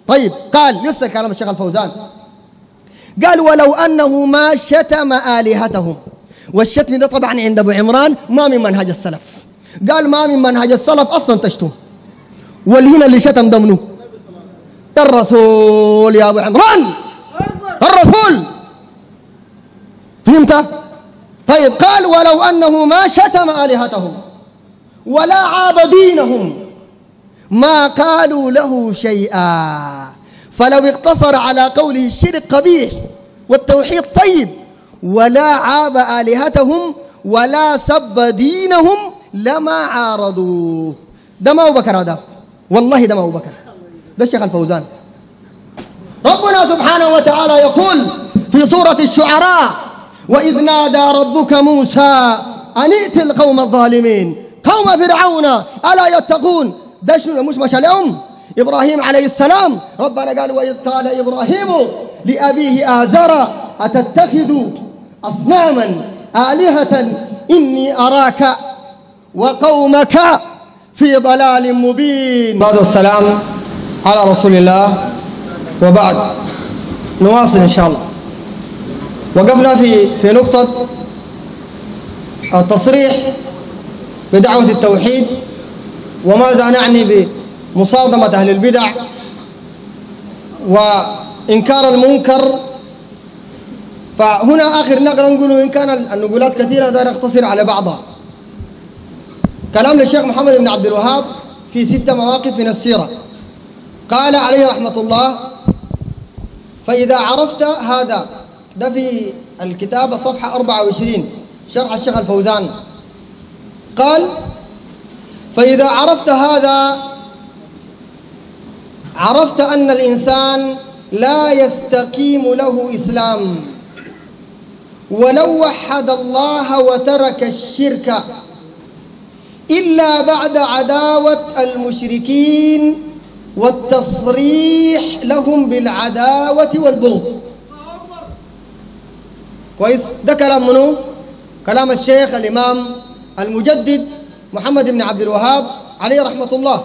طيب قال لسه كلام الشيخ الفوزان، قال ولو أنه ما شتم آلهتهم، والشتم ده طبعا عند أبو عمران ما من منهج السلف، قال ما من منهج السلف أصلا تشتم، والهنا اللي شتم ده منو؟ الرسول يا أبو عمران، الرسول، فهمت؟ طيب قال ولو أنه ما شتم آلهتهم ولا عاب دينهم ما قالوا له شيئا، فلو اقتصر على قوله الشرك قبيح والتوحيد طيب ولا عاب آلهتهم ولا سب دينهم لما عارضوه. ده ما أبو بكر، هذا والله ده ما أبو بكر، ده الشيخ الفوزان. ربنا سبحانه وتعالى يقول في سورة الشعراء وإذ نادى ربك موسى أن ائت القوم الظالمين قوم فرعون ألا يتقون. ده شنو مش مشى لهم إبراهيم عليه السلام، ربنا قال وإذ قال إبراهيم لأبيه آزر أتتخذ أصناما آلهة إني أراك وقومك في ضلال مبين. بعد السلام على رسول الله، وبعد نواصل إن شاء الله. وقفنا في نقطة التصريح بدعوة التوحيد وماذا نعني بمصادمة أهل البدع وإنكار المنكر. فهنا آخر نقرأ نقول إن كان النقولات كثيرة دار نختصر على بعضها. كلام للشيخ محمد بن عبد الوهاب في 6 مواقف من السيرة. قال عليه رحمة الله فإذا عرفت هذا، ده في الكتاب الصفحة 24 شرح الشيخ الفوزان. قال فإذا عرفت هذا عرفت أن الإنسان لا يستقيم له إسلام ولو وحد الله وترك الشرك إلا بعد عداوة المشركين والتصريح لهم بالعداوة والبغض. كويس؟ ده كلام منو؟ كلام الشيخ الإمام المجدد محمد بن عبد الوهاب عليه رحمة الله.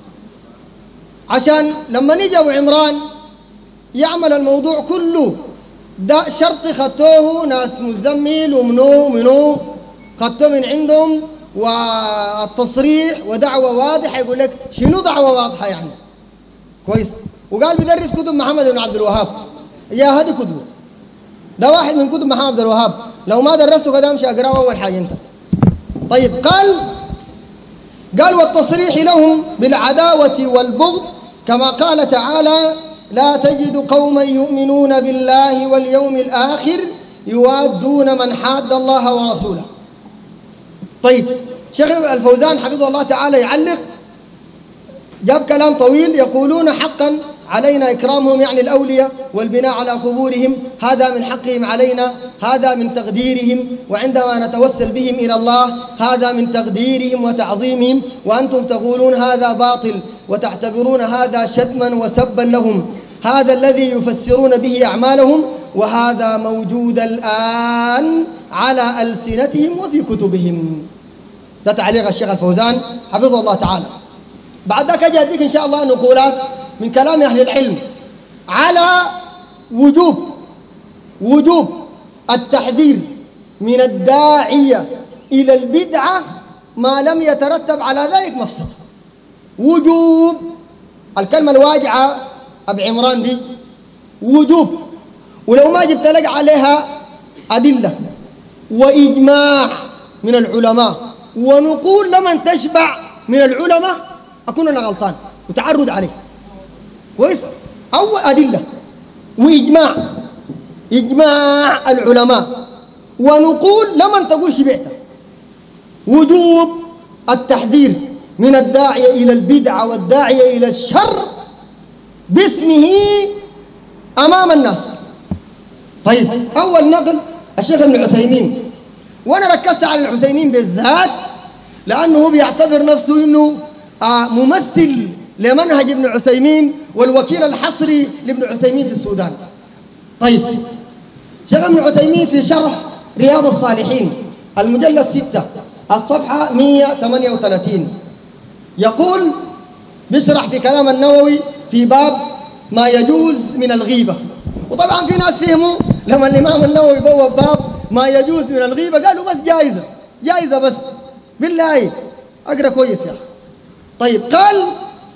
عشان لما نيجي أبو عمران يعمل الموضوع كله ده شرط خطوه ناس مزمل ومنو خطوه من عندهم، والتصريح ودعوة واضحة. يقول لك شنو دعوة واضحة يعني؟ كويس؟ وقال بدرس كتب محمد بن عبد الوهاب، يا هذه كتبه، ده واحد من كتب محمد بن عبد الوهاب، لو ما درسته كده امشي اقراه اول حاجه انت. طيب قال والتصريح لهم بالعداوة والبغض كما قال تعالى لا تجد قوما يؤمنون بالله واليوم الآخر يوادون من حاد الله ورسوله. طيب شيخ الفوزان حفظه الله تعالى يعلق، جاب كلام طويل، يقولون حقا علينا إكرامهم يعني الأولياء والبناء على قبورهم، هذا من حقهم علينا، هذا من تقديرهم، وعندما نتوسل بهم إلى الله هذا من تقديرهم وتعظيمهم، وأنتم تقولون هذا باطل وتعتبرون هذا شتما وسبا لهم، هذا الذي يفسرون به أعمالهم، وهذا موجود الآن على ألسنتهم وفي كتبهم. ده تعليق الشيخ الفوزان حفظه الله تعالى. بعد ذلك أجي أديك إن شاء الله نقولات من كلام أهل العلم على وجوب التحذير من الداعية إلى البدعة ما لم يترتب على ذلك مفسدة. وجوب الكلمة الواجعة أبو عمران دي وجوب، ولو ما جبت لك عليها أدلة وإجماع من العلماء ونقول لمن تشبع من العلماء أكون أنا غلطان وتعرض عليه. كويس؟ أو أدلة وإجماع العلماء ونقول لمن تقول شبعته. وجوب التحذير من الداعية إلى البدعة والداعية إلى الشر باسمه أمام الناس. طيب أول نقل الشيخ ابن عثيمين، وأنا ركزت على العثيمين بالذات لأنه بيعتبر نفسه أنه ممثل لمنهج ابن عثيمين والوكيل الحصري لابن عثيمين في السودان. طيب شيخ ابن عثيمين في شرح رياض الصالحين المجلد 6 الصفحة 138 يقول، بيشرح في كلام النووي في باب ما يجوز من الغيبة. وطبعا في ناس فهموا لما الإمام النووي بوب باب ما يجوز من الغيبة قالوا بس جائزة، جائزة بس. بالله أقرأ كويس يا أخي. طيب قال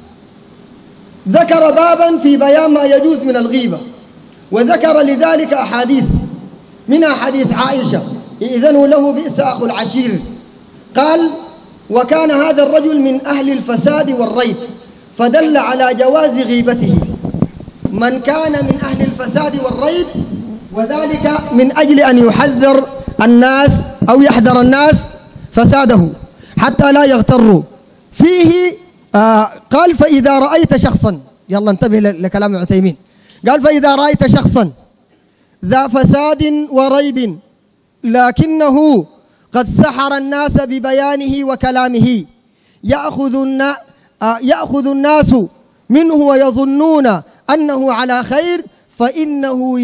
ذكر بابا في بيان ما يجوز من الغيبة، وذكر لذلك أحاديث، منها حديث عائشة إذنوا له بئس أخو العشير. قال وكان هذا الرجل من أهل الفساد والريب، فدل على جواز غيبته من كان من أهل الفساد والريب، وذلك من أجل أن يحذر الناس أو يحذر الناس فساده حتى لا يغتروا فيه. قال فإذا رأيت شخصا، يلا انتبه لكلام عثيمين، قال فإذا رأيت شخصا ذا فساد وريب لكنه قد سحر الناس ببيانه وكلامه يأخذ الناس منه ويظنون أنه على خير، فإنه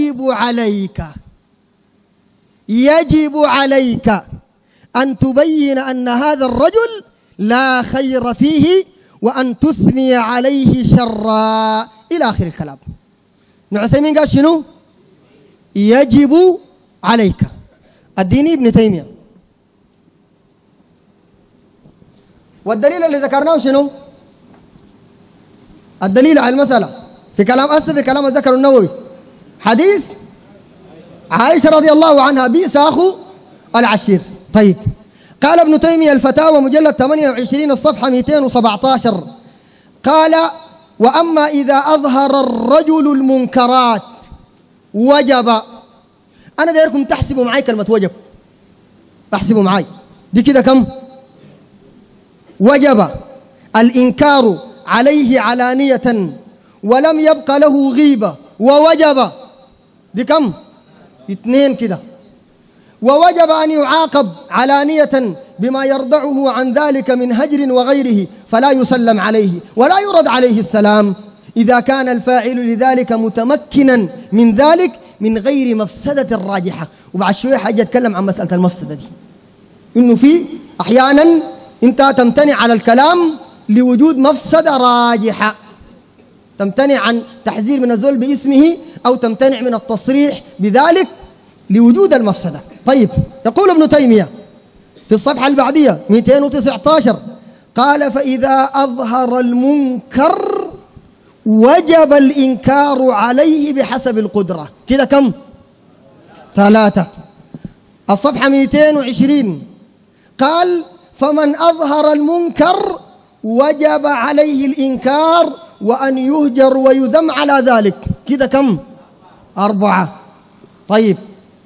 يجب عليك أن تبين أن هذا الرجل لا خير فيه وأن تثني عليه شرا إلى آخر الكلام. ابن عثيمين قال شنو؟ يجب عليك. الديني ابن تيمية. والدليل اللي ذكرناه شنو؟ الدليل على المسألة في كلام في كلام ذكر النووي حديث عائشة رضي الله عنها بئس أخو العشير. طيب قال ابن تيمية الفتاوى مجلد 28 الصفحة 217 قال وأما إذا أظهر الرجل المنكرات وجب. أنا دايركم تحسبوا معي كلمة وجب، تحسبوا معي دي كده كم؟ وجب الإنكار عليه علانية ولم يبق له غيبة، ووجب دي كم؟ 2 كده. ووجب أن يعاقب علانية بما يردعه عن ذلك من هجر وغيره، فلا يسلم عليه ولا يرد عليه السلام إذا كان الفاعل لذلك متمكنا من ذلك من غير مفسدة راجحة. وبعد شوية حاجة أتكلم عن مسألة المفسدة دي، إنه في أحيانا أنت تمتنع على الكلام لوجود مفسدة راجحة، تمتنع عن تحذير من الزول باسمه أو تمتنع من التصريح بذلك لوجود المفسدة. طيب يقول ابن تيمية في الصفحة البعدية 219 قال فإذا أظهر المنكر وجب الإنكار عليه بحسب القدرة. كده كم؟ 3. الصفحة 220 قال فمن أظهر المنكر وجب عليه الإنكار وأن يهجر ويذم على ذلك. كده كم؟ 4. طيب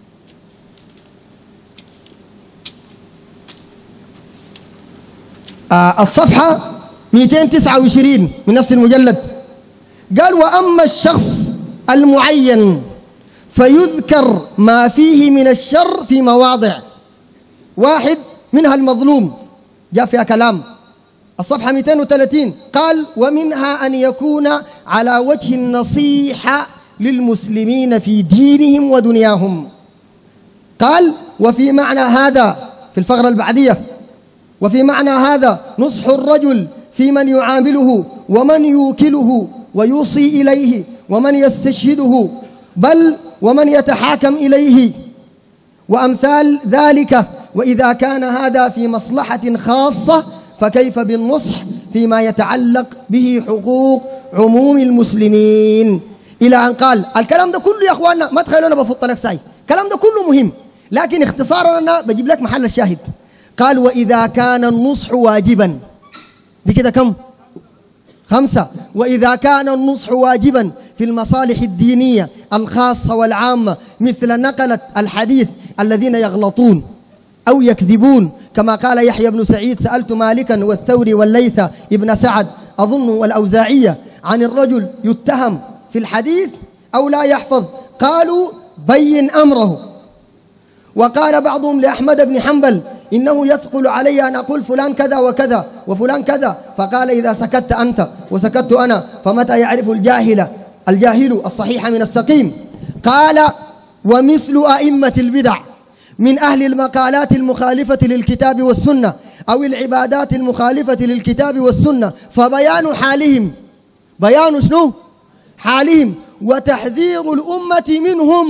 الصفحة 229 من نفس المجلد قال وأما الشخص المعين فيذكر ما فيه من الشر في مواضع، 1 منها المظلوم جاء فيها كلام. الصفحة 230 قال ومنها أن يكون على وجه النصيحة للمسلمين في دينهم ودنياهم. قال وفي معنى هذا في الفقرة البعدية وفي معنى هذا نصح الرجل في من يعامله ومن يوكله ويوصي إليه ومن يستشهده بل ومن يتحاكم إليه وأمثال ذلك، وإذا كان هذا في مصلحة خاصة فكيف بالنصح فيما يتعلق به حقوق عموم المسلمين، إلى أن قال. الكلام ده كله يا أخواننا ما تخيلوا أنا بفط لك ساي، الكلام ده كله مهم، لكن اختصارا أنا بجيب لك محل الشاهد. قال وإذا كان النصح واجبا، دي كده كم؟ 5. وإذا كان النصح واجبا في المصالح الدينية الخاصة والعامة مثل نقلة الحديث الذين يغلطون أو يكذبون، كما قال يحيى بن سعيد سألت مالكا والثوري والليث ابن سعد أظن والأوزاعية عن الرجل يتهم في الحديث أو لا يحفظ، قالوا بين أمره. وقال بعضهم لأحمد بن حنبل إنه يثقل علي أن أقول فلان كذا وكذا وفلان كذا، فقال إذا سكت أنت وسكت أنا فمتى يعرف الجاهل الصحيح من السقيم. قال ومثل أئمة البدع من أهل المقالات المخالفة للكتاب والسنة أو العبادات المخالفة للكتاب والسنة، فبيان حالهم بيان شنو؟ حالهم وتحذير الأمة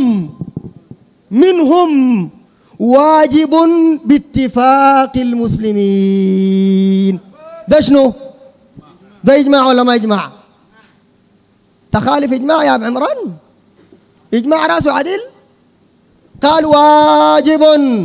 منهم واجب باتفاق المسلمين. ده شنو؟ ده إجماع ولا ما إجماع؟ تخالف إجماع يا أبو عمران؟ إجماع راسه عدل؟ قال واجب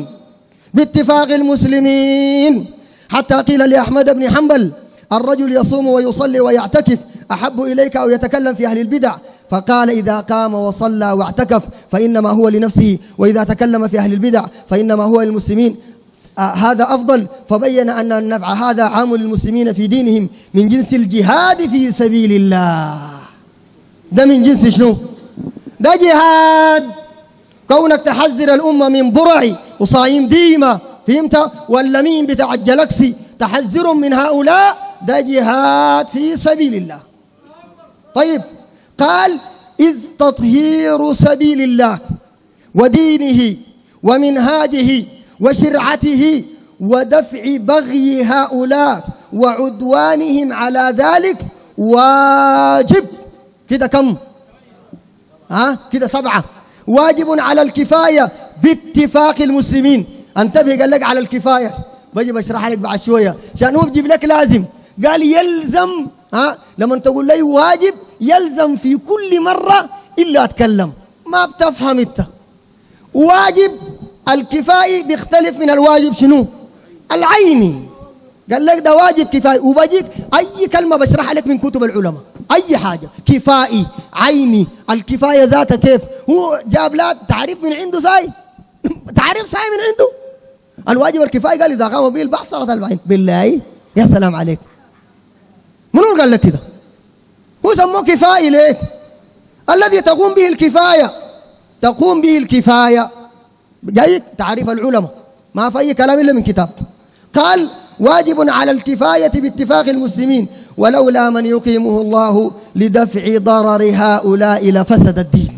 باتفاق المسلمين، حتى قيل لأحمد بن حنبل: الرجل يصوم ويصلي ويعتكف أحب إليك أو يتكلم في أهل البدع؟ فقال: إذا قام وصلى واعتكف فإنما هو لنفسه، وإذا تكلم في أهل البدع فإنما هو للمسلمين، هذا أفضل. فبين أن النفع هذا عام للمسلمين في دينهم من جنس الجهاد في سبيل الله. ده من جنس شنو؟ ده جهاد. كونك تحذر الأمة من برع وصايم ديمة، فهمت؟ واللمين بتاع الجلكسي تحذر من هؤلاء، ده جهاد في سبيل الله. طيب، قال: إذ تطهير سبيل الله ودينه ومنهاجه وشرعته ودفع بغي هؤلاء وعدوانهم على ذلك واجب. كده كم؟ كده 7. واجب على الكفاية باتفاق المسلمين. انتبه، قال لك على الكفاية، بجي بشرح لك بعد شوية عشان هو بجيب لك لازم. قال يلزم، لما تقول لي واجب يلزم في كل مرة إلا أتكلم، ما بتفهم أنت. واجب الكفاية بيختلف من الواجب شنو؟ العيني. قال لك ده واجب كفاية، وبجيك أي كلمة بشرح لك من كتب العلماء، أي حاجة كفائي عيني. الكفاية ذاتها كيف؟ هو جاب لا تعريف من عنده ساي تعريف ساي من عنده. الواجب الكفاية قال إذا قام به البحث صارت العين. بالله يا سلام عليك، منو قال لك كده؟ هو سموه كفائي ليه؟ الذي تقوم به الكفاية، تقوم به الكفاية. جايك تعريف العلماء، ما في أي كلام إلا من كتاب. قال: واجب على الكفاية باتفاق المسلمين ولولا من يقيمه الله لدفع ضرر هؤلاء لفسد الدين،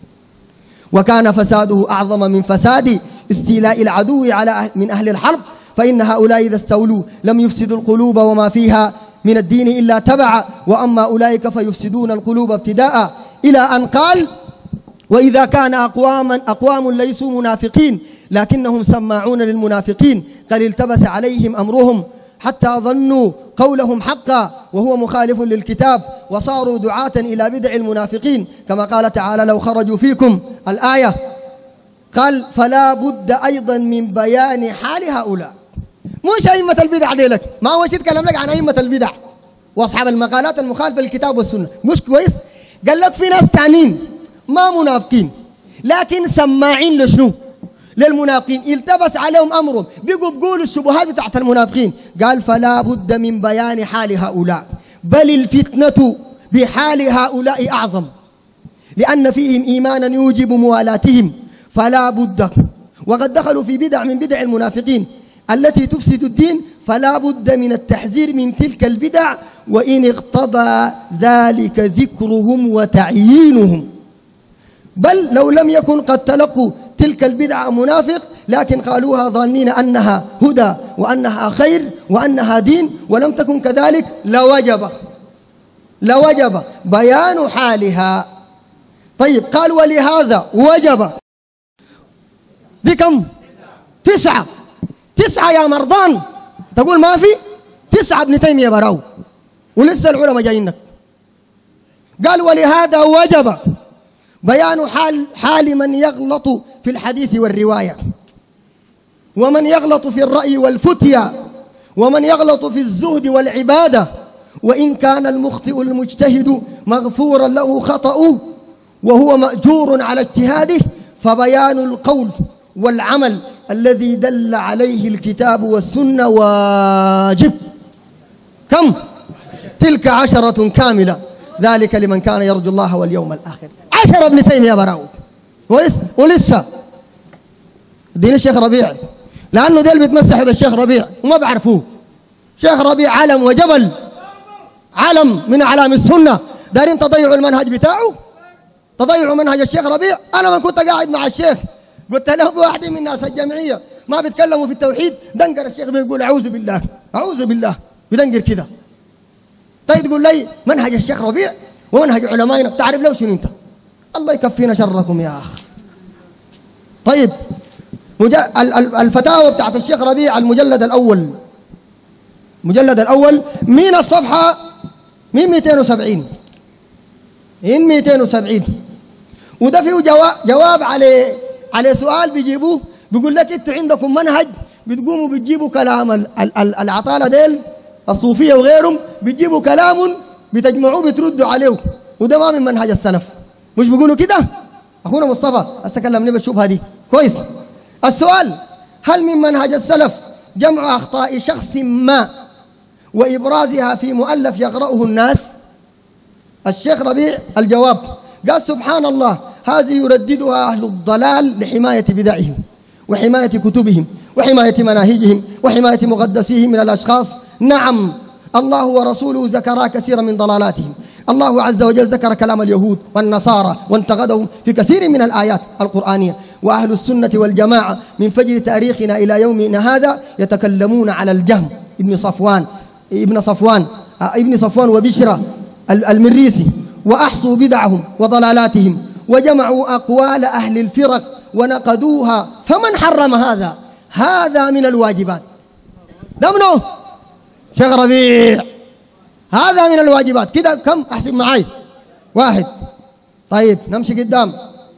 وكان فساده أعظم من فساد استيلاء العدو على من أهل الحرب، فإن هؤلاء إذا استولوا لم يفسدوا القلوب وما فيها من الدين إلا تبع، وأما أولئك فيفسدون القلوب ابتداء، إلى أن قال: وإذا كان أقوام ليسوا منافقين لكنهم سماعون للمنافقين قد التبس عليهم أمرهم حتى ظنوا قولهم حقا وهو مخالف للكتاب وصاروا دعاة إلى بدع المنافقين، كما قال تعالى: لو خرجوا فيكم الآية. قال: فلا بد أيضا من بيان حال هؤلاء. مش أئمة البدع دي لك، ما هو شيء تكلم لك عن أئمة البدع وأصحاب المقالات المخالفة للكتاب والسنة، مش كويس؟ قال لك في ناس تانيين ما منافقين لكن سماعين لشنو؟ للمنافقين، التبس عليهم أمرهم، بيقولوا الشبهات بتاعت المنافقين. قال: فلا بد من بيان حال هؤلاء، بل الفتنة بحال هؤلاء أعظم، لأن فيهم إيمانا يوجب موالاتهم، فلا بد، وقد دخلوا في بدع من بدع المنافقين التي تفسد الدين، فلا بد من التحذير من تلك البدع، وإن اقتضى ذلك ذكرهم وتعيينهم، بل لو لم يكن قد تلقوا تلك البدع منافق لكن قالوها ظانين أنها هدى وأنها خير وأنها دين، ولم تكن كذلك لوجب بيان حالها. طيب، قال: ولهذا وجب. دي كم؟ 9 يا مرضان. تقول ما في 9 ابن تيمية براو ولسه العلماء جايينك. قال: ولهذا وجب بيان حال من يغلط في الحديث والرواية، ومن يغلط في الرأي والفتيا، ومن يغلط في الزهد والعبادة، وإن كان المخطئ المجتهد مغفورا له خطأه وهو مأجور على اجتهاده، فبيان القول والعمل الذي دل عليه الكتاب والسنة واجب. كم؟ تلك 10 كاملة، ذلك لمن كان يرجو الله واليوم الآخر. 10 ابن تيمية براو ولسه دين الشيخ ربيع، لأنه ديل بيتمسحوا بالشيخ ربيع وما بعرفوه. شيخ ربيع علم وجبل، علم من أعلام السنة. دارين تضيعوا المنهج بتاعه، تضيعوا منهج الشيخ ربيع. أنا ما كنت قاعد مع الشيخ قلت له واحد من الناس الجمعية ما بيتكلموا في التوحيد، دنقر الشيخ بيقول أعوذ بالله أعوذ بالله، بدنقر كده. طيب تقول لي منهج الشيخ ربيع ومنهج علمائنا. تعرف لو شنو أنت؟ الله يكفينا شركم يا أخ. طيب الفتاوى بتاعت الشيخ ربيع المجلد الأول، المجلد الأول من الصفحة من 270 من 270. وده فيه جواب على سؤال بيجيبوه، بيقول لك انتوا عندكم منهج بتقوموا بتجيبوا كلام العطالة ديل الصوفية وغيرهم، بتجيبوا كلام بتجمعوه بتردوا عليه، وده ما من منهج السلف. مش بيقولوا كده أخونا مصطفى؟ هسه كلمني بالشبهة دي كويس. السؤال: هل من منهج السلف جمع أخطاء شخص ما وإبرازها في مؤلف يقرأه الناس؟ الشيخ ربيع الجواب قال: سبحان الله، هذه يرددها أهل الضلال لحماية بدعهم وحماية كتبهم وحماية مناهجهم وحماية مقدسيهم من الأشخاص. نعم، الله ورسوله ذكرا كثيرا من ضلالاتهم. الله عز وجل ذكر كلام اليهود والنصارى وانتقدهم في كثير من الآيات القرآنية. وأهل السنة والجماعة من فجر تاريخنا إلى يومنا هذا يتكلمون على الجهم ابن صفوان وبشرى المريسي، وأحصوا بدعهم وضلالاتهم وجمعوا أقوال أهل الفرق ونقدوها. فمن حرم هذا؟ هذا من الواجبات. ده منه شيخ ربيع، هذا من الواجبات. كده كم؟ أحسب معي. 1. طيب نمشي قدام.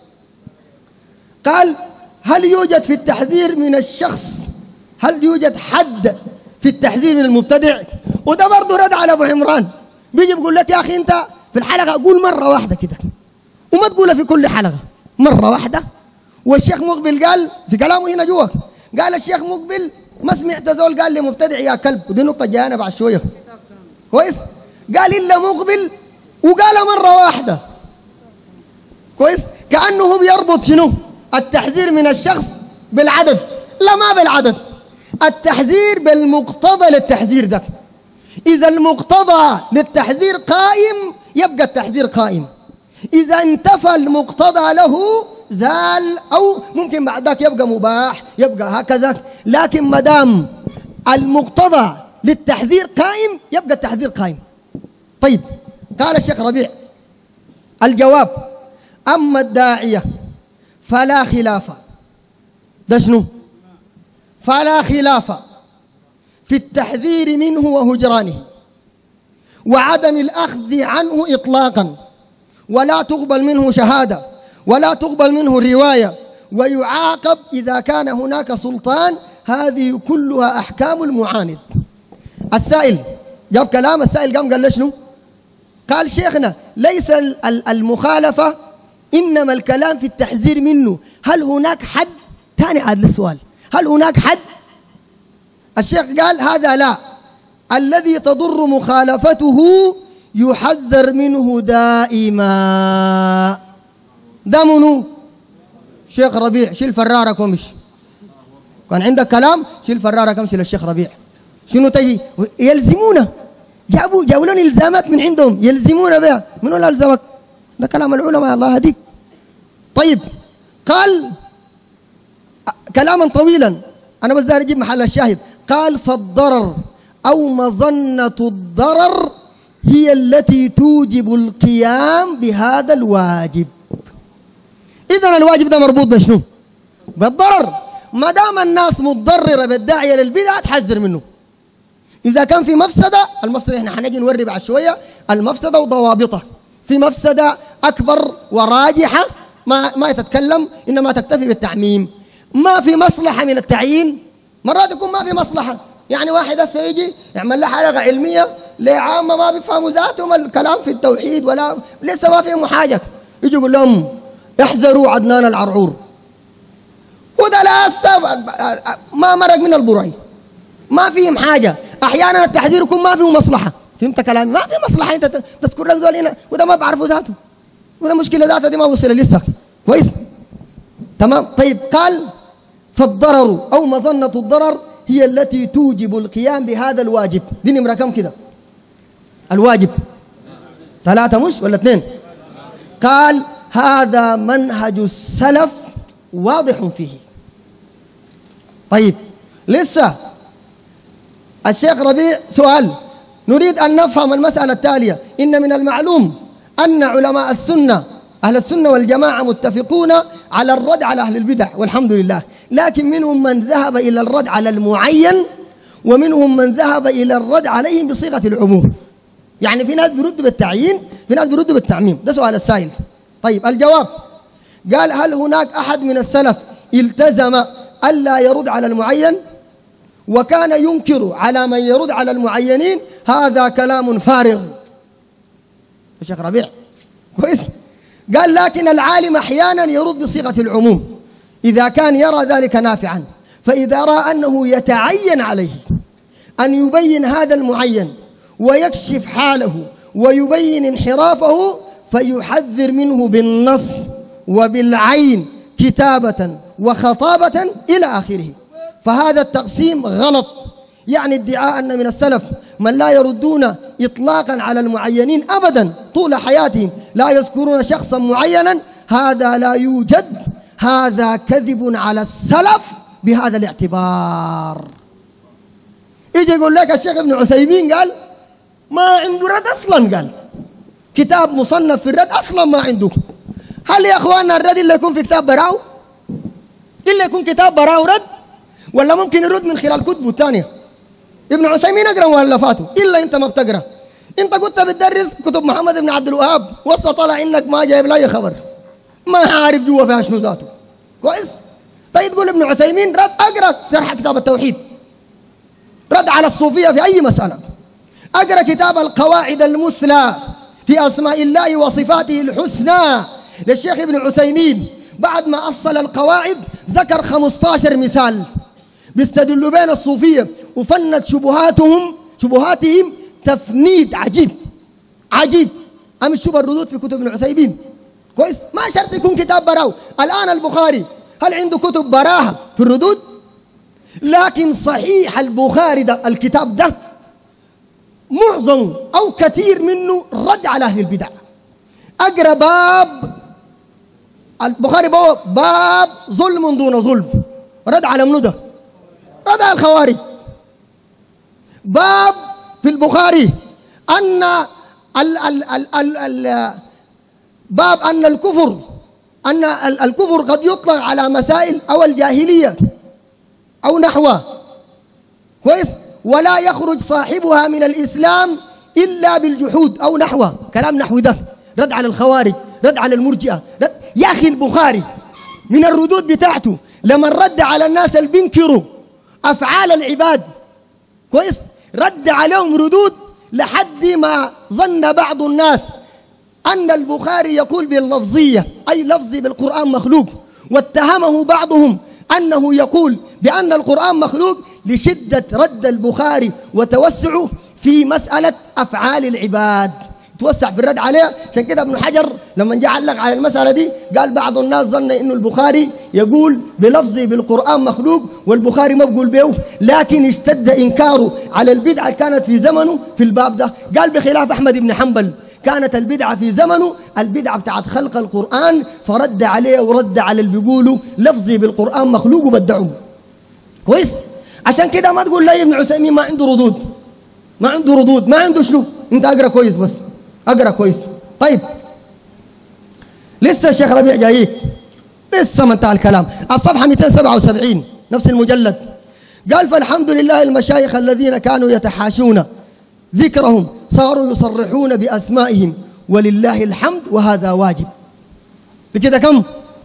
قال: هل يوجد في التحذير من الشخص، هل يوجد حد في التحذير من المبتدع؟ وده برضه رد على أبو عمران، بيجي بيقول لك يا أخي أنت في الحلقة قول مرة واحدة كده وما تقولها في كل حلقة، مرة واحدة. والشيخ مقبل قال في كلامه هنا جوا، قال الشيخ مقبل ما سمعت زول قال لي مبتدع يا كلب، ودي نقطة جاية بعد شوية كويس. قال إلا مقبل وقالها مرة واحدة كويس، كأنه بيربط شنو؟ التحذير من الشخص بالعدد. لا، ما بالعدد، التحذير بالمقتضى للتحذير ده. إذا المقتضى للتحذير قائم يبقى التحذير قائم، إذا انتفى المقتضى له زال، أو ممكن بعد ذاك يبقى مباح، يبقى هكذا. لكن ما دام المقتضى للتحذير قائم يبقى التحذير قائم. طيب قال الشيخ ربيع الجواب: أما الداعية فلا خلاف. ده شنو؟ فلا خلاف في التحذير منه وهجرانه وعدم الأخذ عنه إطلاقا، ولا تقبل منه شهادة ولا تقبل منه رواية، ويعاقب إذا كان هناك سلطان. هذه كلها أحكام المعاند. السائل جاب كلام، السائل قام قال له شنو؟ قال شيخنا ليس المخالفة، إنما الكلام في التحذير منه. هل هناك حد؟ ثاني عاد للسؤال، هل هناك حد؟ الشيخ قال هذا لا، الذي تضر مخالفته يحذر منه دائما. ده منو؟ شيخ ربيع. شيل فرارك ومشي. كان عندك كلام شيل فرارك امشي للشيخ ربيع. شنو تجي؟ يلزمونا، جابوا لنا الزامات من عندهم يلزمونا بها. منو اللي الزمك؟ ده كلام العلماء الله هديك. طيب قال كلاما طويلا، انا بس داير اجيب محل الشاهد. قال: فالضرر او مظنة الضرر هي التي توجب القيام بهذا الواجب. إذن الواجب ده مربوط بشنو؟ بالضرر. ما دام الناس متضررة بالداعية للبدعة تحذر منه. إذا كان في مفسدة، المفسدة احنا حنجي نوري بعد شوية المفسدة وضوابطها. في مفسدة أكبر وراجحة ما تتكلم، إنما تكتفي بالتعميم. ما في مصلحة من التعيين، مرات يكون ما في مصلحة. يعني واحد هسه يجي يعمل له حلقة علمية لعامة ما بيفهموا ذاتهم الكلام في التوحيد ولا لسه ما فيهم حاجة، يجي يقول لهم احذروا عدنان العرعور، وده لسه ما مرق من البرعي، ما فيهم حاجة. أحيانا التحذير يكون ما فيه مصلحة. فهمت كلامي؟ ما في مصلحة أنت تذكر لك زول هنا وده ما بعرفه ذاته، وده مشكلة ذاته دي ما وصل لسه كويس تمام. طيب قال: فالضرر أو مظنة الضرر هي التي توجب القيام بهذا الواجب. دي نمرة كم كده؟ الواجب 3 مش ولا 2؟ قال: هذا منهج السلف واضح فيه. طيب لسه الشيخ ربيع سؤال، نريد أن نفهم المسألة التالية. إن من المعلوم أن علماء السنة أهل السنة والجماعة متفقون على الرد على أهل البدع والحمد لله، لكن منهم من ذهب إلى الرد على المعين ومنهم من ذهب إلى الرد عليهم بصيغة العموم. يعني في ناس بيردوا بالتعيين، في ناس بيردوا بالتعميم. ده سؤال السائل. طيب الجواب، قال هل هناك أحد من السلف التزم ألا يرد على المعين وكان ينكر على من يرد على المعينين؟ هذا كلام فارغ. الشيخ ربيع كويس قال لكن العالم أحيانا يرد بصيغة العموم إذا كان يرى ذلك نافعا، فإذا رأى أنه يتعين عليه أن يبين هذا المعين ويكشف حاله ويبين انحرافه فيحذر منه بالنص وبالعين كتابة وخطابة إلى آخره. فهذا التقسيم غلط. يعني ادعاء أن من السلف من لا يردون إطلاقا على المعينين أبدا طول حياتهم، لا يذكرون شخصا معينا، هذا لا يوجد. هذا كذب على السلف بهذا الاعتبار. يجي يقول لك الشيخ ابن عثيمين قال ما عنده رد أصلا، قال كتاب مصنف في الرد أصلا ما عنده. هل يا أخواننا الرد إلا يكون في كتاب براو؟ إلا يكون كتاب براو رد؟ ولا ممكن يرد من خلال كتبه الثانية؟ ابن عثيمين اقرا مؤلفاته، إلا أنت ما بتقرا. أنت كنت بتدرس كتب محمد بن عبد الوهاب وسط طلع إنك ما جايب لا خبر، ما عارف جوا فيها شنو ذاته. كويس؟ طيب تقول ابن عثيمين رد، أقرا شرح كتاب التوحيد، رد على الصوفية في أي مسألة، أقرأ كتاب القواعد المثلى في أسماء الله وصفاته الحسنى للشيخ ابن عثيمين. بعد ما أصل القواعد ذكر 15 مثال بيستدلوا بين الصوفية وفند شبهاتهم تفنيد عجيب عجيب. أم تشوف الردود في كتب ابن عثيمين. كويس؟ ما شرط يكون كتاب براو. الآن البخاري هل عنده كتب براها في الردود؟ لكن صحيح البخاري ده الكتاب ده معظم أو كثير منه رد على أهل البدع. أقرأ باب البخاري باب ظلم دون ظلم، رد على منو ده؟ رد على الخوارج. باب في البخاري أن باب أن الكفر قد يطلق على مسائل أو الجاهلية أو نحوه. كويس؟ ولا يخرج صاحبها من الإسلام إلا بالجحود أو نحوه، كلام نحو ده. رد على الخوارج، رد على المرجئة، يا أخي البخاري من الردود بتاعته لما رد على الناس اللي بينكروا أفعال العباد، كويس؟ رد عليهم ردود لحد ما ظن بعض الناس أن البخاري يقول باللفظية، أي لفظي بالقرآن مخلوق، واتهمه بعضهم أنه يقول بأن القرآن مخلوق لشدة رد البخاري وتوسعه في مسألة أفعال العباد، توسع في الرد عليه. عشان كده ابن حجر لما جاء علق على المسألة دي قال بعض الناس ظن إنه البخاري يقول بلفظه بالقرآن مخلوق والبخاري ما بقول به، لكن اشتد إنكاره على البدعة كانت في زمنه في الباب ده. قال بخلاف أحمد بن حنبل كانت البدعة في زمنه البدعة بتاعت خلق القرآن، فرد عليه ورد على اللي بيقولوا لفظي بالقرآن مخلوق وبدعوه. كويس؟ عشان كده ما تقول لا ابن عثيمين ما عنده ردود، ما عنده ردود، ما عنده شنو؟ انت اقرا كويس، بس اقرا كويس. طيب لسه الشيخ ربيع جايك، لسه ما انتهى الكلام. الصفحة 277 نفس المجلد. قال فالحمد لله المشايخ الذين كانوا يتحاشون ذكرهم صاروا يصرحون بأسمائهم ولله الحمد وهذا واجب. بكده كم؟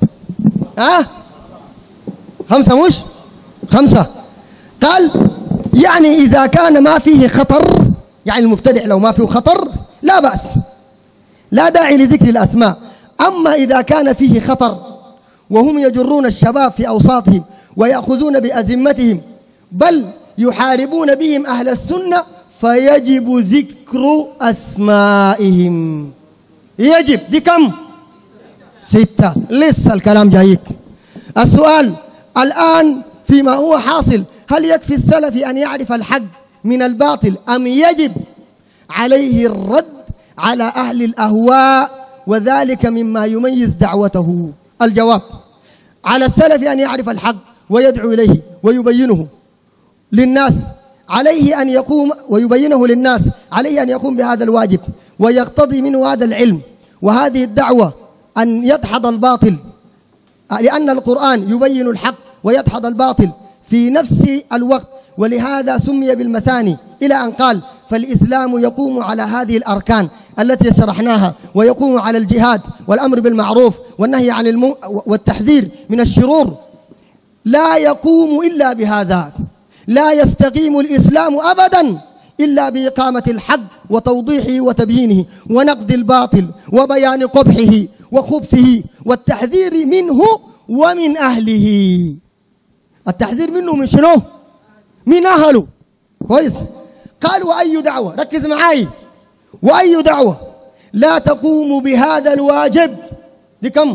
5 مش 5. قال يعني إذا كان ما فيه خطر، يعني المبتدع لو ما فيه خطر لا بأس، لا داعي لذكر الأسماء. أما إذا كان فيه خطر وهم يجرون الشباب في أوساطهم ويأخذون بأزمتهم بل يحاربون بهم أهل السنة فيجب ذكر أسمائهم. يجب. دي كم؟ 6. لسه الكلام جايك. السؤال الآن فيما هو حاصل، هل يكفي السلف أن يعرف الحق من الباطل أم يجب عليه الرد على أهل الأهواء وذلك مما يميز دعوته؟ الجواب: على السلف أن يعرف الحق ويدعو إليه ويبينه للناس، عليه أن يقوم ويبينه للناس، عليه أن يقوم بهذا الواجب ويقتضي منه هذا العلم وهذه الدعوة أن يدحض الباطل، لأن القرآن يبين الحق ويدحض الباطل في نفس الوقت، ولهذا سمي بالمثاني، إلى أن قال: فالإسلام يقوم على هذه الأركان التي شرحناها، ويقوم على الجهاد والأمر بالمعروف والنهي عن والتحذير من الشرور. لا يقوم إلا بهذا، لا يستقيم الإسلام أبدا إلا بإقامة الحق وتوضيحه وتبيينه ونقد الباطل وبيان قبحه وخبثه والتحذير منه ومن أهله. التحذير منه من شنو؟ من أهله. كويس؟ قال: وأي دعوة، ركز معاي، وأي دعوة لا تقوم بهذا الواجب، دي كم؟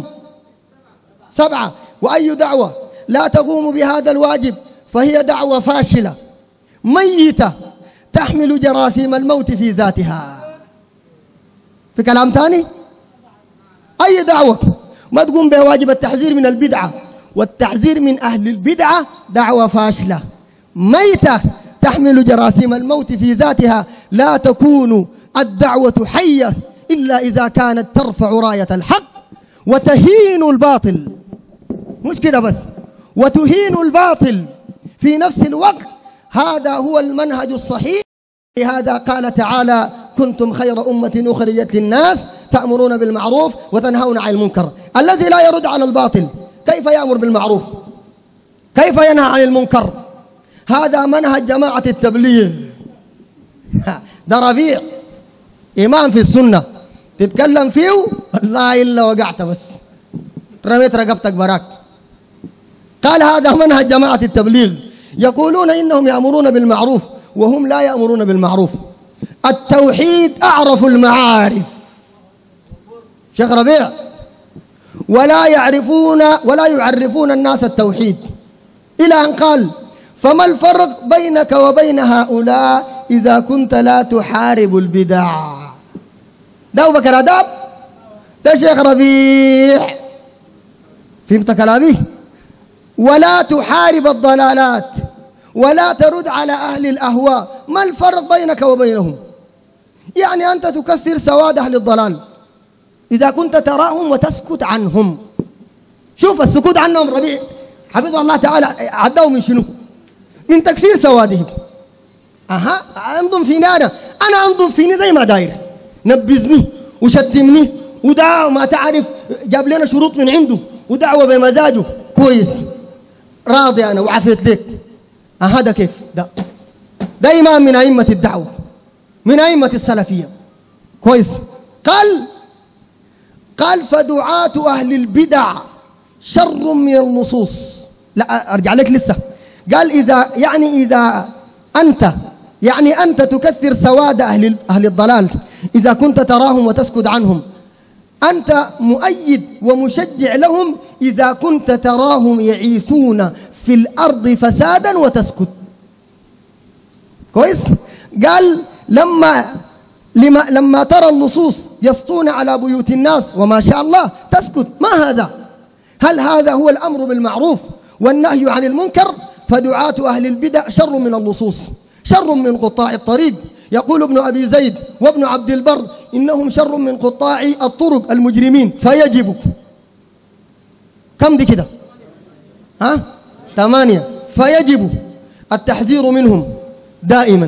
7. وأي دعوة لا تقوم بهذا الواجب فهي دعوة فاشلة ميتة تحمل جراثيم الموت في ذاتها. في كلام ثاني؟ أي دعوة ما تقوم بواجب التحذير من البدعة والتحذير من أهل البدعة دعوة فاشلة ميتة تحمل جراثيم الموت في ذاتها. لا تكون الدعوة حية إلا إذا كانت ترفع راية الحق وتهين الباطل، مش كده بس، وتهين الباطل في نفس الوقت. هذا هو المنهج الصحيح. لهذا قال تعالى: كنتم خير أمة أخرجت للناس تأمرون بالمعروف وتنهون عن المنكر. الذي لا يرد على الباطل كيف يأمر بالمعروف؟ كيف ينهى عن المنكر؟ هذا منهج جماعة التبليغ. ده ربيع إمام في السنة تتكلم فيه والله إلا وقعت، بس رميت رقبتك براك. قال: هذا منهج جماعة التبليغ، يقولون إنهم يأمرون بالمعروف وهم لا يأمرون بالمعروف. التوحيد أعرف المعارف، شيخ ربيع، ولا يعرفون الناس التوحيد، إلى أن قال: فما الفرق بينك وبين هؤلاء إذا كنت لا تحارب البدع؟ ده أبو بكر أداب، ده شيخ ربيع، فهمت كلامي؟ ولا تحارب الضلالات ولا ترد على أهل الأهواء. ما الفرق بينك وبينهم؟ يعني أنت تكثر سواد أهل الضلال إذا كنت تراهم وتسكت عنهم. شوف السكوت عنهم ربيع حفظه الله تعالى عداه من شنو؟ من تكسير سوادهم. انظم فيني أنا انظم فيني زي ما داير، نبذني وشتمني ودعوة ما تعرف، جاب لنا شروط من عنده ودعوة بمزاجه، كويس، راضي أنا وعفيت لك. هذا كيف؟ ده إمام من أئمة الدعوة، من أئمة السلفية، كويس. قال: فدعاة أهل البدع شر من اللصوص. لا أرجع لك لسه. قال: إذا أنت تكثر سواد أهل الضلال إذا كنت تراهم وتسكت عنهم، أنت مؤيد ومشجع لهم إذا كنت تراهم يعيثون في الأرض فسادا وتسكت. كويس؟ قال: لما ترى اللصوص يسطون على بيوت الناس وما شاء الله تسكت، ما هذا؟ هل هذا هو الأمر بالمعروف والنهي عن المنكر؟ فدعاة أهل البدع شر من اللصوص، شر من قطاع الطريق. يقول ابن أبي زيد وابن عبد البر: إنهم شر من قطاع الطرق المجرمين. فيجب كم دي كده؟ 8. فيجب التحذير منهم دائما.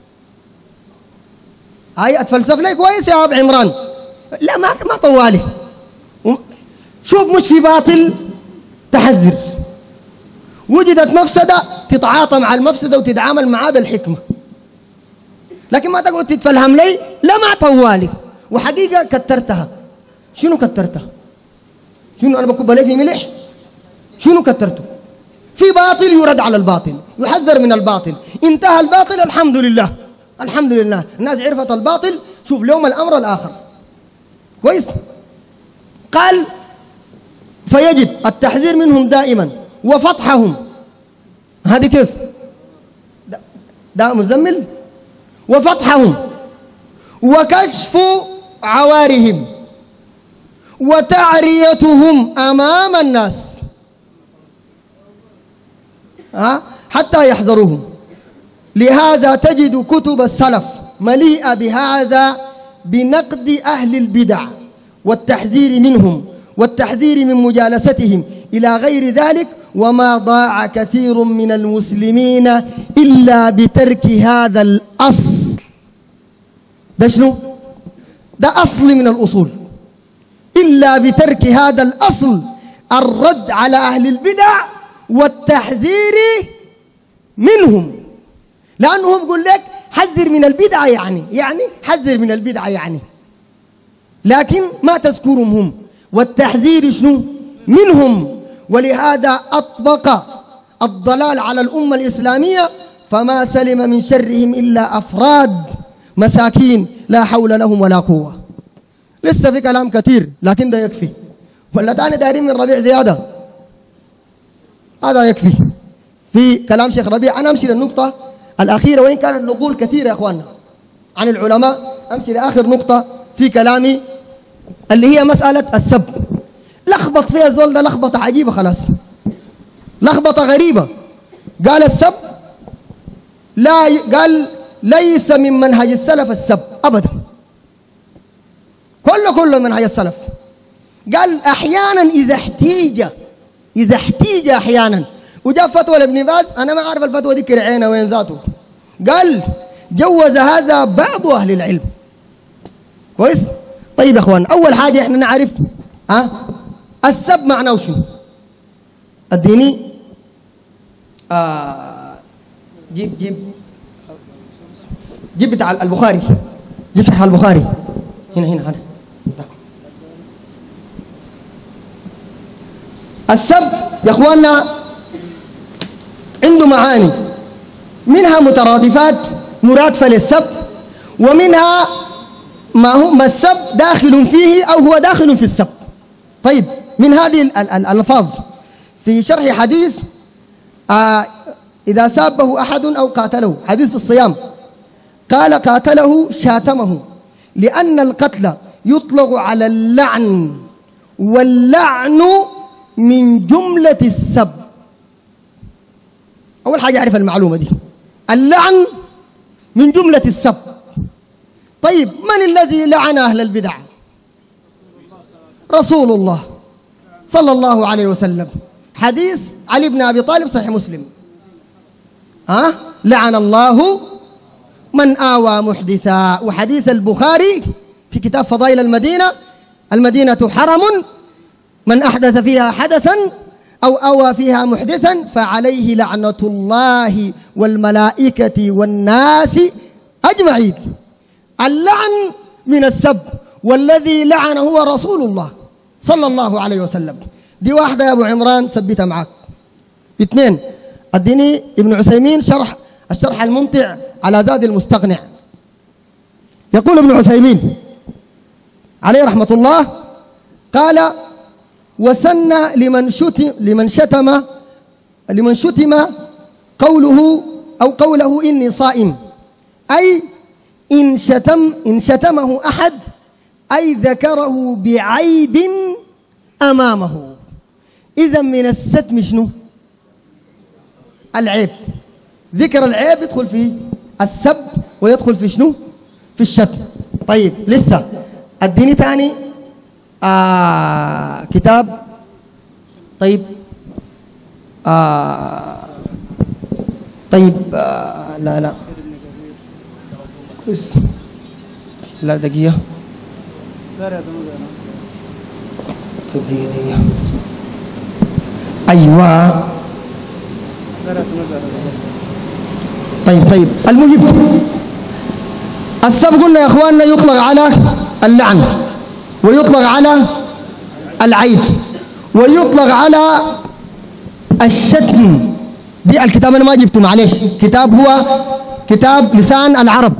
هاي أتفلسف لي كويس يا أبو عمران، لا ما طوالي. شوف، مش في باطل تحذر، وجدت مفسدة تتعاطى مع المفسدة وتتعامل معها بالحكمة، لكن ما تقعد تتفلهم لي، لا ما طوالي. وحقيقة كترتها. شنو كترتها؟ شنو أنا بكب عليه في ملح؟ شنو كترته؟ في باطل يرد على الباطل، يحذر من الباطل. انتهى الباطل، الحمد لله، الحمد لله، الناس عرفت الباطل. شوف لهم الأمر الآخر، كويس. قال: فيجب التحذير منهم دائما وفتحهم. هذه كيف؟ ده مزمل. وفتحهم وكشف عوارهم وتعريتهم أمام الناس حتى يحذروهم. لهذا تجد كتب السلف مليئة بهذا، بنقد أهل البدع والتحذير منهم والتحذير من مجالستهم إلى غير ذلك. وما ضاع كثير من المسلمين إلا بترك هذا الأصل. ده شنو؟ ده أصل من الأصول. إلا بترك هذا الأصل، الرد على أهل البدع والتحذير منهم. لأنه هو بيقول لك حذر من البدعة، يعني حذر من البدعة لكن ما تذكرهم هم، والتحذير شنو؟ منهم. ولهذا أطبق الضلال على الأمة الإسلامية، فما سلم من شرهم إلا أفراد مساكين لا حول لهم ولا قوة. لسه في كلام كثير لكن ده يكفي، ولا تاني دايرين من ربيع زيادة؟ هذا يكفي في كلام شيخ ربيع. أنا أمشي للنقطة الأخيرة، وإن كانت نقول كثيرة يا أخواننا عن العلماء، أمشي لآخر نقطة في كلامي اللي هي مسألة السب. لخبط فيها الزول ده لخبطة عجيبة، خلاص لخبطة غريبة. قال السب قال ليس من منهج السلف السب أبدا، كله منهج السلف. قال أحيانا إذا احتيج أحيانا، وجاء فتوى لابن باز، أنا ما أعرف الفتوى دي كرعينة وين ذاته، قال جوز هذا بعض أهل العلم. كويس؟ طيب يا أخوان، أول حاجة إحنا نعرف السب معناه شو؟ اديني جيب بتاع البخاري، جيب شرح البخاري هنا. السب يا اخواننا عنده معاني، منها مترادفات مرادفة للسب، ومنها ما السب داخل فيه أو هو داخل في السب. طيب، من هذه الألفاظ في شرح حديث إذا سابه أحد أو قاتله، حديث في الصيام، قال قاتله شاتمه، لأن القتل يطلق على اللعن، واللعن من جملة السب. أول حاجة أعرف المعلومة دي، اللعن من جملة السب. طيب، من الذي لعن أهل البدع؟ رسول الله صلى الله عليه وسلم. حديث علي بن أبي طالب صحيح مسلم، لعن الله من آوى محدثا. وحديث البخاري في كتاب فضائل المدينة حرم، من أحدث فيها حدثا أو أوى فيها محدثا فعليه لعنة الله والملائكة والناس أجمعين. اللعن من السب، والذي لعن هو رسول الله صلى الله عليه وسلم. دي واحدة يا أبو عمران، ثبتها معك. اثنين، اديني ابن عثيمين الشرح الممتع على زاد المستقنع. يقول ابن عثيمين عليه رحمة الله، قال: وسن لمن شتم قوله إني صائم، أي إن شتمه أحد أي ذكره بعيب أمامه. إذا من الشتم شنو؟ العيب. ذكر العيب يدخل في السب ويدخل في شنو؟ في الشتم. طيب، لسه اديني ثاني كتاب. طيب لا كويس، لا دقيقة. طيب دقيقة. أيوة. طيب المهم، السب قلنا يا اخواننا يطلق على اللعن، ويطلق على العيب، ويطلق على الشتم. دي الكتاب انا ما جبته معلش، كتاب هو كتاب لسان العرب.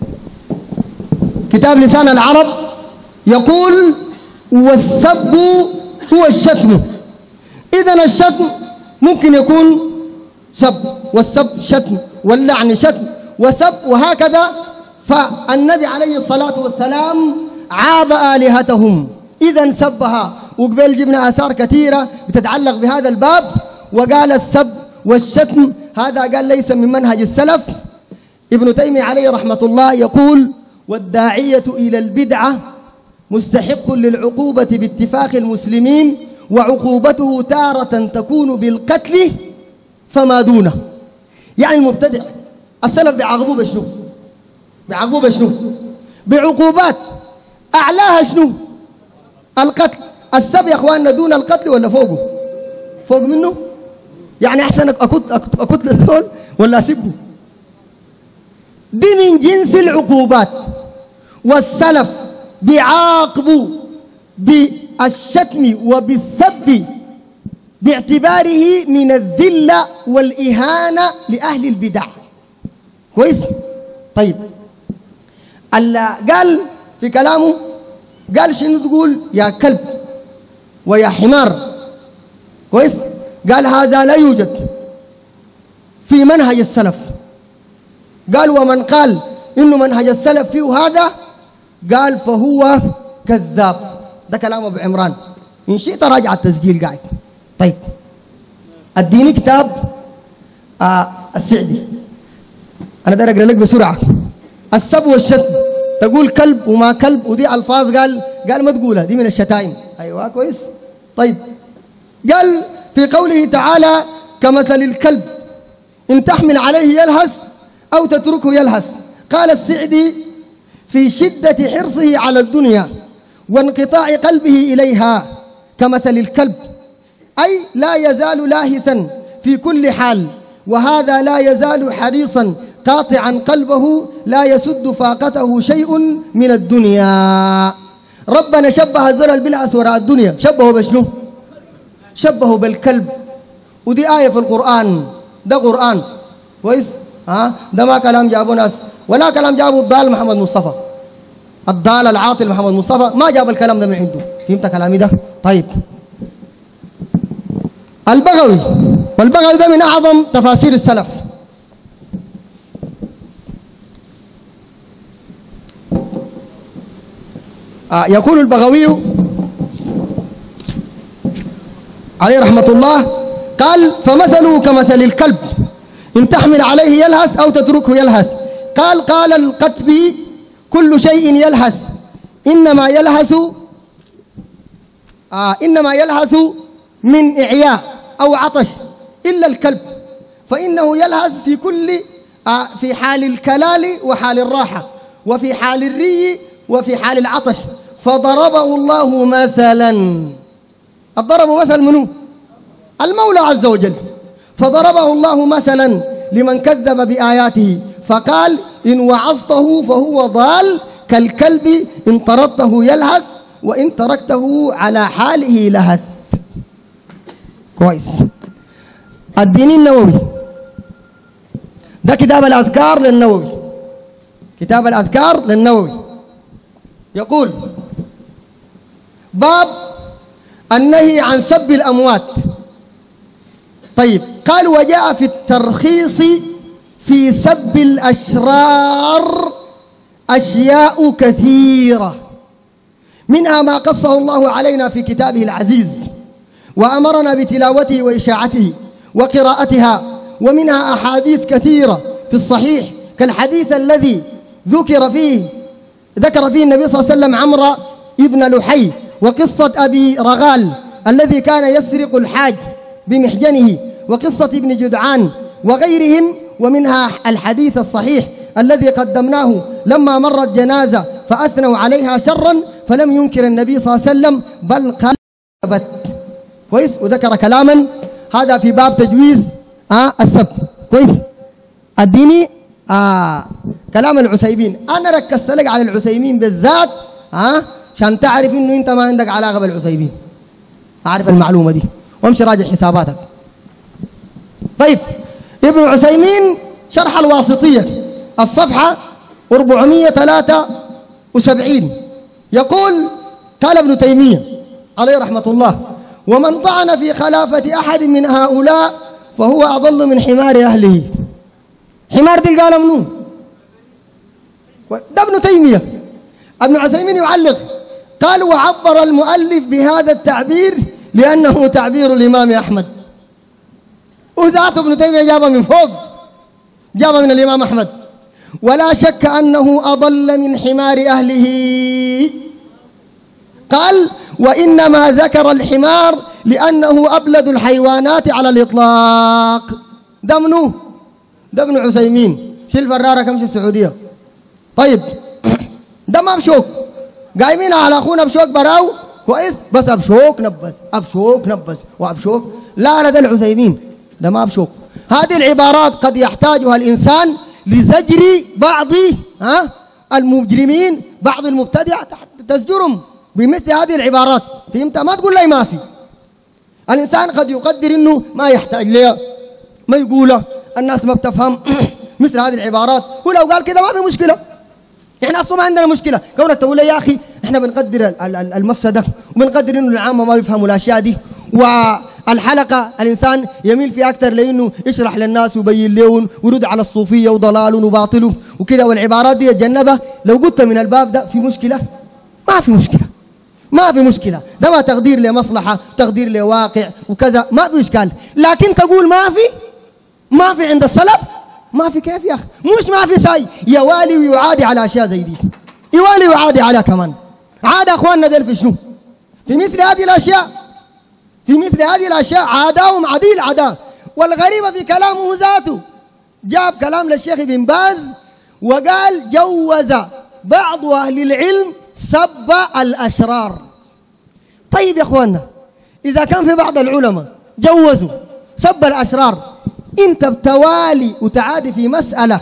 كتاب لسان العرب يقول: والسب هو الشتم. إذن الشتم ممكن يكون سب، والسب شتم، واللعن شتم وسب، وهكذا. فالنبي عليه الصلاة والسلام عاب آلهتهم، إذن سبها. وقبل جبنا آثار كثيرة بتتعلق بهذا الباب، وقال السب والشتم هذا قال ليس من منهج السلف. ابن تيمية عليه رحمة الله يقول: والداعية إلى البدعة مستحق للعقوبة باتفاق المسلمين، وعقوبته تارة تكون بالقتل فما دونه. يعني المبتدع السلف بيعاقبوه بشنو؟ بيعاقبوه بشنو؟ بعقوبات أعلاها شنو؟ القتل. السب يا أخواننا دون القتل ولا فوقه؟ فوق منه؟ يعني أحسن أكت للزول ولا أسبه؟ دي من جنس العقوبات. والسلف بيعاقبوا بالشتم وبالسب باعتباره من الذلة والإهانة لأهل البدع. كويس؟ طيب قال في كلامه، قال شنو تقول؟ يا كلب ويا حمار. كويس؟ قال هذا لا يوجد في منهج السلف. قال ومن قال إنه منهج السلف فيه هذا قال فهو كذاب. ده كلام أبو عمران، إن شئت راجع التسجيل قاعد. طيب اديني كتاب السعدي، أنا داير أقرأ لك بسرعة. السب والشتم، تقول كلب وما كلب، ودي ألفاظ قال ما تقولها، دي من الشتائم. أيوة كويس. طيب قال في قوله تعالى كمثل الكلب إن تحمل عليه يلهث أو تتركه يلهث. قال السعدي في شدة حرصه على الدنيا وانقطاع قلبه إليها كمثل الكلب، أي لا يزال لاهثا في كل حال، وهذا لا يزال حريصا قاطعا قلبه لا يسد فاقته شيء من الدنيا. ربنا شبه الزرع بالعس وراء الدنيا، شبهه بشنو؟ شبهه بالكلب. ودي آية في القرآن، ده قرآن كويس؟ ده ما كلام جابه ناس، ولا كلام جابه الضال محمد مصطفى، الضال العاطل محمد مصطفى ما جاب الكلام ده من عنده. فهمت كلامي ده؟ طيب البغوي، والبغوي ده من أعظم تفاسير السلف. يقول البغوي عليه رحمة الله، قال فمثله كمثل الكلب إن تحمل عليه يلهث أو تتركه يلهث. قال القتبي كل شيء يلهث إنما يلهث من إعياء أو عطش إلا الكلب، فإنه يلهث في كل في حال الكلال وحال الراحة، وفي حال الري وفي حال العطش. فضربه الله مثلا، الضرب مثل منه المولى عز وجل، فضربه الله مثلا لمن كذب بآياته فقال إن وعظته فهو ضال كالكلب إن طردته يلهث وإن تركته على حاله لهث. كويس. الديني النووي ده كتاب الأذكار للنووي، كتاب الأذكار للنووي يقول باب النهي عن سب الأموات. طيب قال وجاء في الترخيص في سب الأشرار أشياء كثيرة، منها ما قصه الله علينا في كتابه العزيز وأمرنا بتلاوته وإشاعته وقراءتها، ومنها أحاديث كثيرة في الصحيح كالحديث الذي ذكر فيه النبي صلى الله عليه وسلم عمرو ابن لحي، وقصة أبي رغال الذي كان يسرق الحاج بمحجنه، وقصة ابن جدعان وغيرهم. ومنها الحديث الصحيح الذي قدمناه لما مرت جنازة فأثنوا عليها شرا فلم ينكر النبي صلى الله عليه وسلم بل قال كويس، وذكر كلاما هذا في باب تجويز السب. كويس. اديني كلام العثيمين، انا ركزت لك على العثيمين بالذات عشان تعرف انه انت ما عندك علاقه بالعثيمين، اعرف المعلومه دي وامشي راجع حساباتك. طيب ابن عثيمين شرح الواسطيه الصفحه 473 يقول قال ابن تيميه عليه رحمه الله ومن طعن في خلافه احد من هؤلاء فهو اضل من حمار اهله. حمار دي قال منو؟ ده ابن تيميه. ابن عثيمين يعلق قال وعبر المؤلف بهذا التعبير لأنه تعبير الإمام أحمد، وذات ابن تيمية جابه من فوق، جابه من الإمام أحمد، ولا شك أنه أضل من حمار أهله. قال وإنما ذكر الحمار لأنه أبلد الحيوانات على الإطلاق. ده منو؟ ده ابن عثيمين. شيل فرارة كمشي السعودية. طيب ده ما بشوك، قايمين على أخونا بشوك براو كويس، بس أبشوك نبس أبشوك نبس وأبشوك. لا ده العثيمين، ده ما بشوك. هذه العبارات قد يحتاجها الإنسان لزجر بعض المجرمين، بعض المبتدعة، تزجرهم بمثل هذه العبارات. فهمت؟ ما تقول لي ما في. الإنسان قد يقدر إنه ما يحتاج لها، ما يقوله، الناس ما بتفهم مثل هذه العبارات. هو لو قال كده ما في مشكلة، احنا اصلا ما عندنا مشكلة. كونك تقول لي يا أخي احنا بنقدر المفسدة وبنقدر إنه العامة ما بيفهموا الأشياء دي، والحلقة الإنسان يميل فيها أكثر لأنه يشرح للناس ويبين لهم ويرد على الصوفية وضلال وباطل وكده، والعبارات دي يتجنبها. لو قلت من الباب ده في مشكلة؟ ما في مشكلة، ما في مشكلة. ده ما تقدير لمصلحة، تقدير لواقع وكذا، ما في إشكال. لكن تقول ما في عند السلف، ما في. كيف يا أخي؟ مش ما في ساي، يوالي ويعادي على أشياء زي دي، يوالي ويعادي على كمان. عاد أخواننا دل في شنو؟ في مثل هذه الأشياء، في مثل هذه الأشياء عاداهم عديل عداء. والغريبة في كلامه ذاته جاب كلام للشيخ بن باز وقال جوز بعض أهل العلم سب الأشرار. طيب يا أخواننا، إذا كان في بعض العلماء جوزوا سب الأشرار، أنت بتوالي وتعادي في مسألة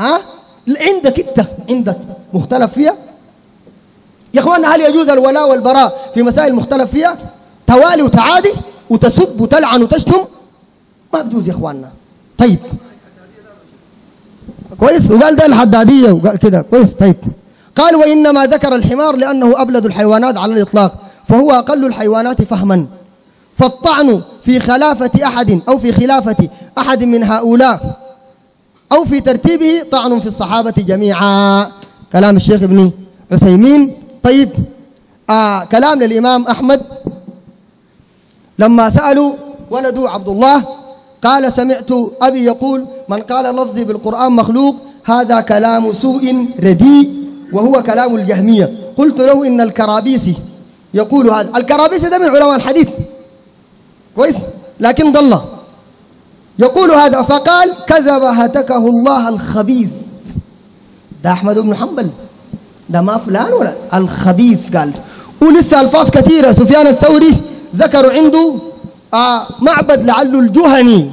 عندك مختلف فيها يا أخواننا. هل يجوز الولاء والبراء في مسائل مختلف فيها؟ توالي وتعادي وتسب وتلعن وتشتم؟ ما بجوز يا أخواننا. طيب كويس. وقال ده الحدادية وقال كده كويس. طيب قال وإنما ذكر الحمار لأنه أبلد الحيوانات على الإطلاق، فهو أقل الحيوانات فهما، فالطعن في خلافة أحد أو في خلافة أحد من هؤلاء أو في ترتيبه طعن في الصحابة جميعا. كلام الشيخ ابن عثيمين. طيب كلام للإمام أحمد لما سألوا ولده عبد الله قال سمعت أبي يقول من قال لفظي بالقرآن مخلوق هذا كلام سوء رديء وهو كلام الجهمية. قلت له إن الكرابيسي يقول هذا. الكرابيسي ده من علماء الحديث كويس، لكن ضل يقول هذا. فقال كذب هتكه الله الخبيث. ده أحمد بن حنبل، ده ما فلان ولا الخبيث. قال ولسه ألفاظ كثيرة. سفيان الثوري ذكروا عنده معبد لعله الجهني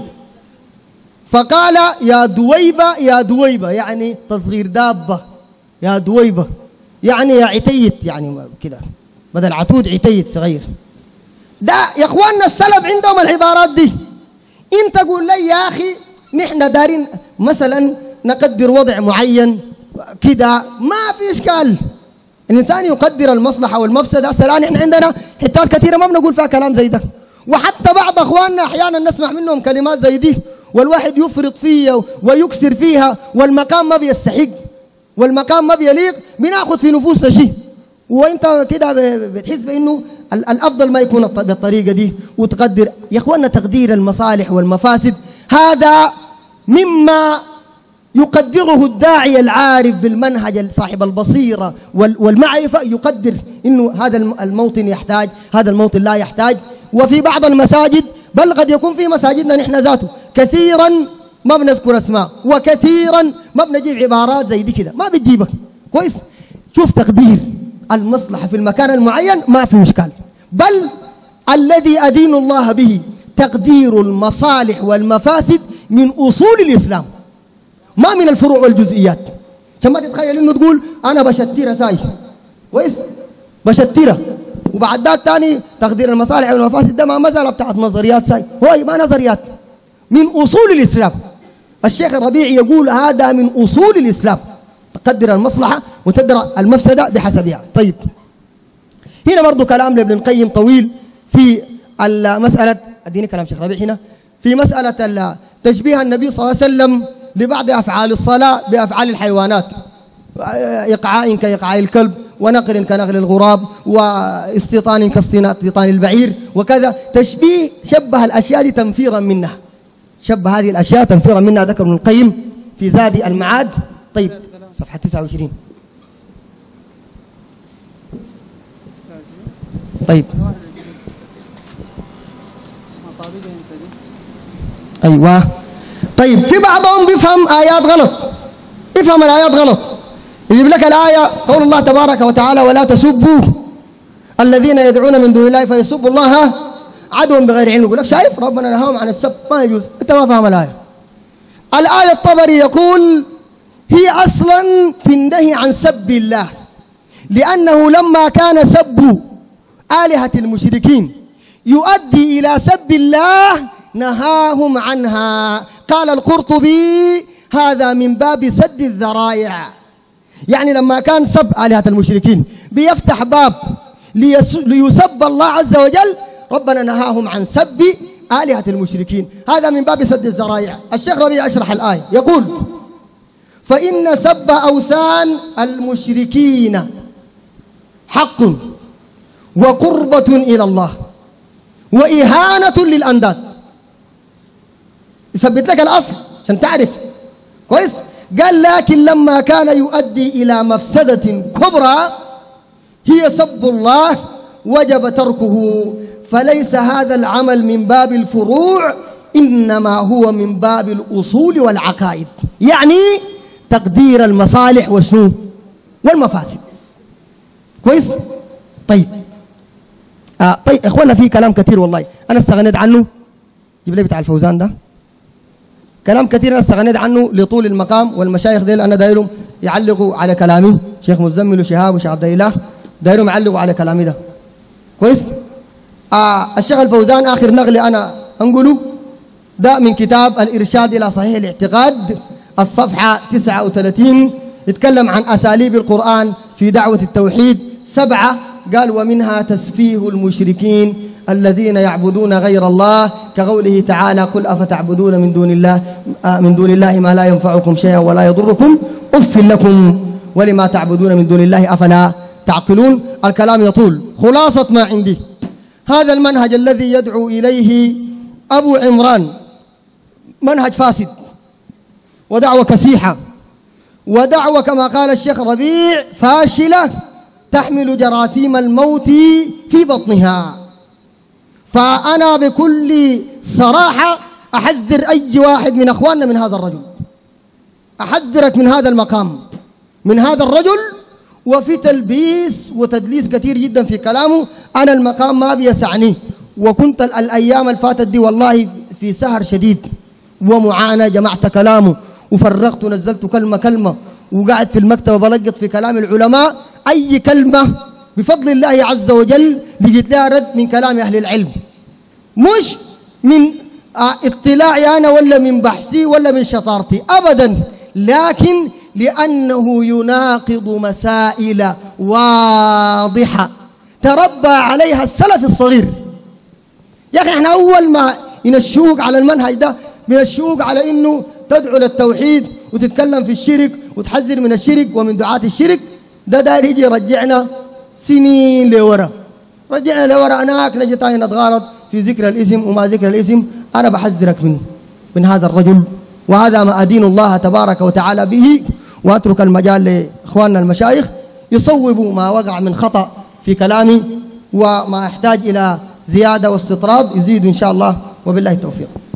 فقال يا دويبة يا دويبة، يعني تصغير دابة، يا دويبة يعني يا عتيت، يعني كده بدل عتود عتيت صغير. ده يا اخواننا السلف عندهم العبارات دي. انت قول لي يا اخي نحن دارين مثلا نقدر وضع معين كده، ما في اشكال. الانسان يقدر المصلحه والمفسده. هسه الان احنا عندنا حتات كثيره ما بنقول فيها كلام زي ده، وحتى بعض اخواننا احيانا نسمع منهم كلمات زي دي والواحد يفرط فيها ويكسر فيها، والمقام ما بيستحق والمقام ما بيليق، بناخذ في نفوسنا شيء، وانت كده بتحس بانه الافضل ما يكون بالطريقه دي وتقدر. يا اخواننا تقدير المصالح والمفاسد هذا مما يقدره الداعي العارف بالمنهج صاحب البصيره والمعرفه، يقدر انه هذا الموطن يحتاج، هذا الموطن لا يحتاج. وفي بعض المساجد بل قد يكون في مساجدنا نحن ذاته كثيرا ما بنذكر اسماء وكثيرا ما بنجيب عبارات زي دي كده، ما بتجيبك كويس. شوف تقدير المصلحة في المكان المعين ما في مشكلة، بل الذي أدين الله به تقدير المصالح والمفاسد من أصول الإسلام، ما من الفروع والجزئيات. عشان ما تتخيل إنه تقول أنا بشتيرة ساي كويس، بشتيرة وبعد ذاك تاني تقدير المصالح والمفاسد ده ما مسألة بتاعت نظريات ساي، هو ما نظريات، من أصول الإسلام. الشيخ الربيع يقول هذا من أصول الإسلام، تقدر المصلحة وتدرى المفسدة بحسبها. طيب هنا برضو كلام لابن القيم طويل في المسألة، اديني كلام شيخ ربيع هنا في مسألة تشبيه النبي صلى الله عليه وسلم لبعض أفعال الصلاة بأفعال الحيوانات، إقعاء كإقعاء الكلب، ونقر كنقر الغراب، واستيطان كاستيطان البعير وكذا. تشبيه شبه الأشياء دي تنفيرا منها، شبه هذه الأشياء تنفيرا منها، ذكر ابن القيم في زاد المعاد. طيب صفحة 29 طيب أيوة. طيب في بعضهم بيفهم آيات غلط، افهم الآيات غلط. يجيب لك الآية قول الله تبارك وتعالى ولا تسبوا الذين يدعون من دون الله فيسبوا الله عدوا بغير علم. يقول لك شايف ربنا نهاهم عن السب، ما يجوز، أنت ما فاهم الآية. الآية الطبري يقول هي أصلا في النهي عن سب الله، لأنه لما كان سب آلهة المشركين يؤدي إلى سب الله نهاهم عنها. قال القرطبي هذا من باب سد الذرائع، يعني لما كان سب آلهة المشركين بيفتح باب ليسب الله عز وجل، ربنا نهاهم عن سب آلهة المشركين، هذا من باب سد الذرائع. الشيخ ربيع يشرح الآية يقول فإن سب أوثان المشركين حق وقربة إلى الله وإهانة للأنداد. يثبت لك الأصل عشان تعرف كويس. قال لكن لما كان يؤدي إلى مفسدة كبرى هي سب الله وجب تركه، فليس هذا العمل من باب الفروع إنما هو من باب الأصول والعقائد، يعني تقدير المصالح وشنو والمفاسد. كويس. طيب طيب إخوانا في كلام كثير والله أنا استغنيت عنه، جيب لي بتاع الفوزان ده، كلام كثير أنا استغنيت عنه لطول المقام، والمشايخ ديل أنا دايرهم يعلقوا على كلامي، شيخ مزمل وشهاب وشيخ عبد الله دايرهم يعلقوا على كلامي ده. كويس. الشيخ الفوزان آخر نغلي أنا أنقله ده من كتاب الإرشاد إلى صحيح الاعتقاد الصفحة 39، يتكلم عن أساليب القرآن في دعوة التوحيد 7، قال ومنها تسفيه المشركين الذين يعبدون غير الله كقوله تعالى قل أفتعبدون من دون الله ما لا ينفعكم شيئا ولا يضركم أف لكم ولما تعبدون من دون الله أفلا تعقلون. الكلام يطول، خلاصة ما عندي هذا المنهج الذي يدعو إليه أبو عمران منهج فاسد ودعوة كسيحة ودعوة كما قال الشيخ ربيع فاشلة تحمل جراثيم الموت في بطنها. فأنا بكل صراحة أحذر أي واحد من أخواننا من هذا الرجل، أحذرك من هذا المقام من هذا الرجل، وفي تلبيس وتدليس كثير جدا في كلامه. أنا المقام ما بيسعني، وكنت الأيام الفاتت دي والله في سهر شديد ومعاناة، جمعت كلامه وفرغت ونزلت كلمة كلمة وقعد في المكتب بلقط في كلام العلماء، أي كلمة بفضل الله عز وجل لقيت لها رد من كلام أهل العلم، مش من اطلاعي أنا ولا من بحثي ولا من شطارتي أبدا، لكن لأنه يناقض مسائل واضحة تربى عليها السلف الصغير. يا أخي احنا أول ما ينشوق على المنهج ده بنشوق على إنه تدعو للتوحيد وتتكلم في الشرك وتحذر من الشرك ومن دعاة الشرك، ده داير يجي يرجعنا سنين لورا، رجعنا لورا هناك نجي تاني نتغالط في ذكر الاسم وما ذكر الاسم. أنا بحذرك من هذا الرجل، وهذا ما أدين الله تبارك وتعالى به، وأترك المجال لإخواننا المشايخ يصوبوا ما وقع من خطأ في كلامي، وما يحتاج إلى زيادة واستطراد يزيد إن شاء الله، وبالله التوفيق.